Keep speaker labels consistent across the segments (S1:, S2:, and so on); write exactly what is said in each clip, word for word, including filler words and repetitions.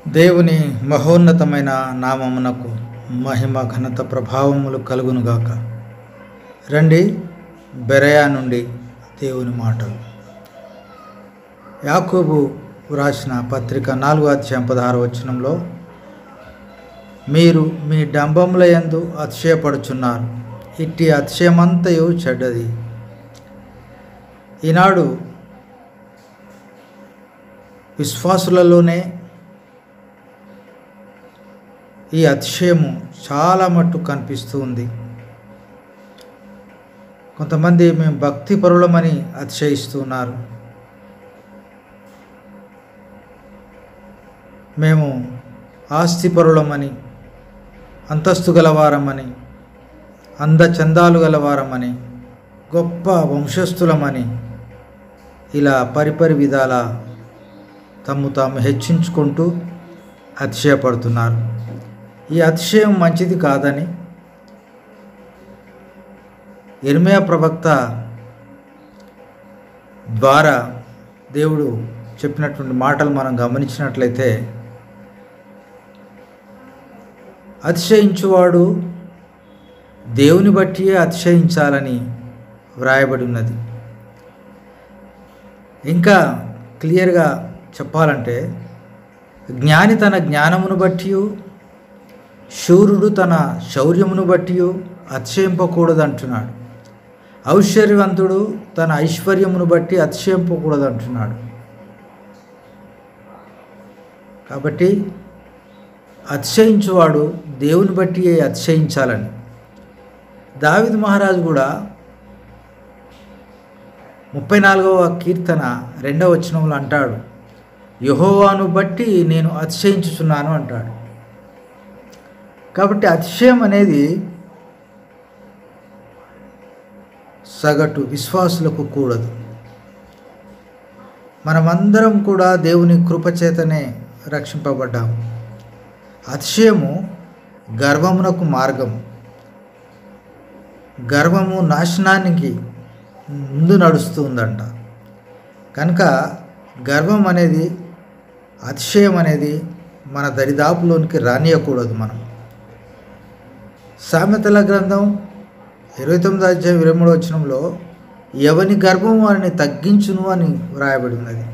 S1: దేవుని మహోన్నతమైన నామమునకు మహిమ ఘనత ప్రభావములు కలుగునుగాక. రండి, బెరయా నుండి దేవుని మాటలు. యాకోబు వ్రాసిన పత్రిక నాలుగో అధ్యాయం పదహారు వచనంలో, మీరు మీ డంబముల యందు అతిశయపడుచున్నారు, ఇట్టి అతిశయమంతయు చెడ్డది. ఈనాడు విశ్వాసులలోనే ఈ అతిశయము చాలా మట్టు కనిపిస్తూ ఉంది. కొంతమంది మేము భక్తి పరులమని అతిశయిస్తున్నారు. మేము ఆస్తిపరులమని, అంతస్తు గలవారమని, అందచందాలు గలవారమని, గొప్ప వంశస్థులమని ఇలా పరిపరి విధాల తమ్ము తాము హెచ్చించుకుంటూ అతిశయపడుతున్నారు. ఈ అతిశయం మంచిది కాదని యిర్మీయా ప్రవక్త ద్వారా దేవుడు చెప్పినటువంటి మాటలు మనం గమనించినట్లయితే, అతిశయించువాడు దేవుని బట్టియే అతిశయించాలని వ్రాయబడి ఉన్నది. ఇంకా క్లియర్గా చెప్పాలంటే, జ్ఞాని తన జ్ఞానమును బట్టి, శూరుడు తన శౌర్యమును బట్టి అతిశయింపకూడదు అంటున్నాడు. ఐశ్వర్యవంతుడు తన ఐశ్వర్యమును బట్టి అతిశయింపకూడదు అంటున్నాడు. కాబట్టి అతిశయించువాడు దేవుని బట్టి అతిశయించాలని దావీదు మహారాజు కూడా ముప్పై నాలుగవ కీర్తన రెండవ వచనంలో అంటాడు, యెహోవాను బట్టి నేను అతిశయించుచున్నాను అంటాడు. కాబట్టి అతిశయం అనేది సగటు విశ్వాసులకు కూడదు. మనమందరం కూడా దేవుని కృపచేతనే రక్షింపబడ్డాము. అతిశయము గర్వమునకు మార్గం. గర్వము నాశనానికి ముందు నడుస్తూ ఉందంట. కనుక గర్వం అనేది, అతిశయం అనేది మన దరిదాపులోనికి రానియకూడదు. మనం సామెతల గ్రంథం ఇరవై తొమ్మిది అధ్యాయం ఇరవై మూడు వచనంలో, ఎవని గర్వం వారిని తగ్గించును అని వ్రాయబడి ఉన్నది.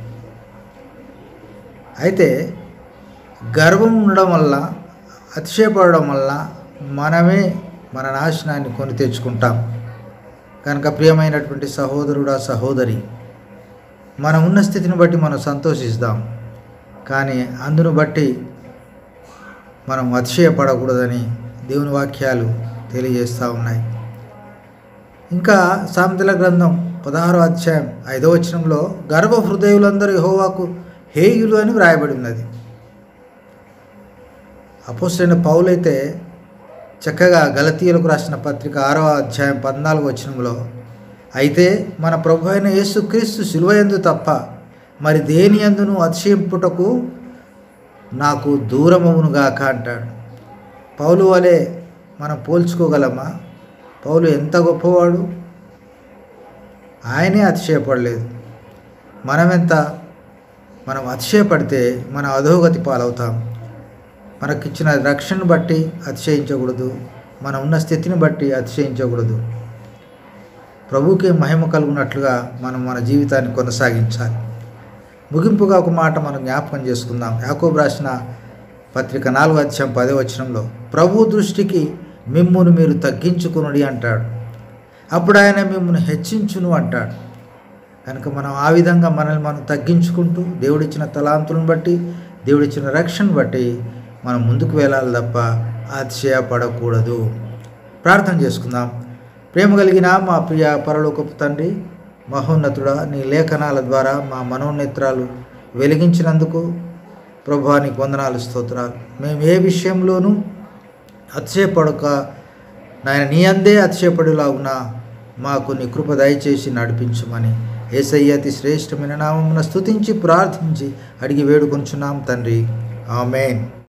S1: అయితే గర్వం ఉండడం వల్ల, అతిశయపడడం వల్ల మనమే మన నాశనాన్ని కొని తెచ్చుకుంటాం. కనుక ప్రియమైనటువంటి సహోదరుడా, సహోదరి, మనం ఉన్న స్థితిని బట్టి మనం సంతోషిస్తాం, కానీ అందును బట్టి మనం అతిశయపడకూడదని దేవుని వాక్యాలు తెలియజేస్తూ ఉన్నాయి. ఇంకా సామెతల గ్రంథం పదహారో అధ్యాయం ఐదో వచనంలో, గర్వ హృదయులందరూ యెహోవాకు హేయులు అని వ్రాయబడి ఉన్నది. అపోస్తలుడైన పౌలైతే చక్కగా గలతీయులకు రాసిన పత్రిక ఆరవ అధ్యాయం పద్నాలుగు వచనంలో, అయితే మన ప్రభు అయిన యేసుక్రీస్తు శిలువయందు తప్ప మరి దేని యందును అతిశయింపుటకు నాకు దూరమవునుగాక అంటాడు. పౌలు వలె మనం పోల్చుకోగలమా? పౌలు ఎంత గొప్పవాడు! ఆయనే అతిశయపడలేదు. మనమెంత? మనం అతిశయపడితే మన అధోగతి పాలవుతాం. మనకిచ్చిన రక్షణను బట్టి అతిశయించకూడదు, మనం ఉన్న స్థితిని బట్టి అతిశయించకూడదు. ప్రభువుకే మహిమ కలుగునట్లుగా మనం మన జీవితాన్ని కొనసాగించాలి. ముగింపుగా ఒక మాట మనం జ్ఞాపకం చేసుకుందాం. యాకోబు రాసిన పత్రిక నాలుగో అధ్యాయం పదో వచనంలో, ప్రభు దృష్టికి మిమ్మును మీరు తగ్గించుకునుడి అంటాడు, అప్పుడు ఆయన మిమ్మల్ని హెచ్చించును అంటాడు. కనుక మనం ఆ విధంగా మనల్ని మనం తగ్గించుకుంటూ దేవుడిచ్చిన తలాంతులను బట్టి, దేవుడిచ్చిన రక్షణ బట్టి మనం ముందుకు వెళ్ళాలి తప్ప అతిశయపడకూడదు. ప్రార్థన చేసుకుందాం. ప్రేమ కలిగిన మా ప్రియ పరలోకపు తండ్రి, మహోన్నతుడా, నీ లేఖనాల ద్వారా మా మనోనేత్రాలు వెలిగించినందుకు ప్రభువా నీకు వందనాలు, స్తోత్రాలు. మేము ఏ విషయంలోనూ అతిశయపడక నాయన నీ అందే అతిశయపడేలాగున మాకు నీ కృప దయచేసి నడిపించమని యేసయ్య అతి శ్రేష్టమైన నామమున స్తుతించి ప్రార్థించి అడిగి వేడుకొంచున్నాం తండ్రి. ఆమేన్.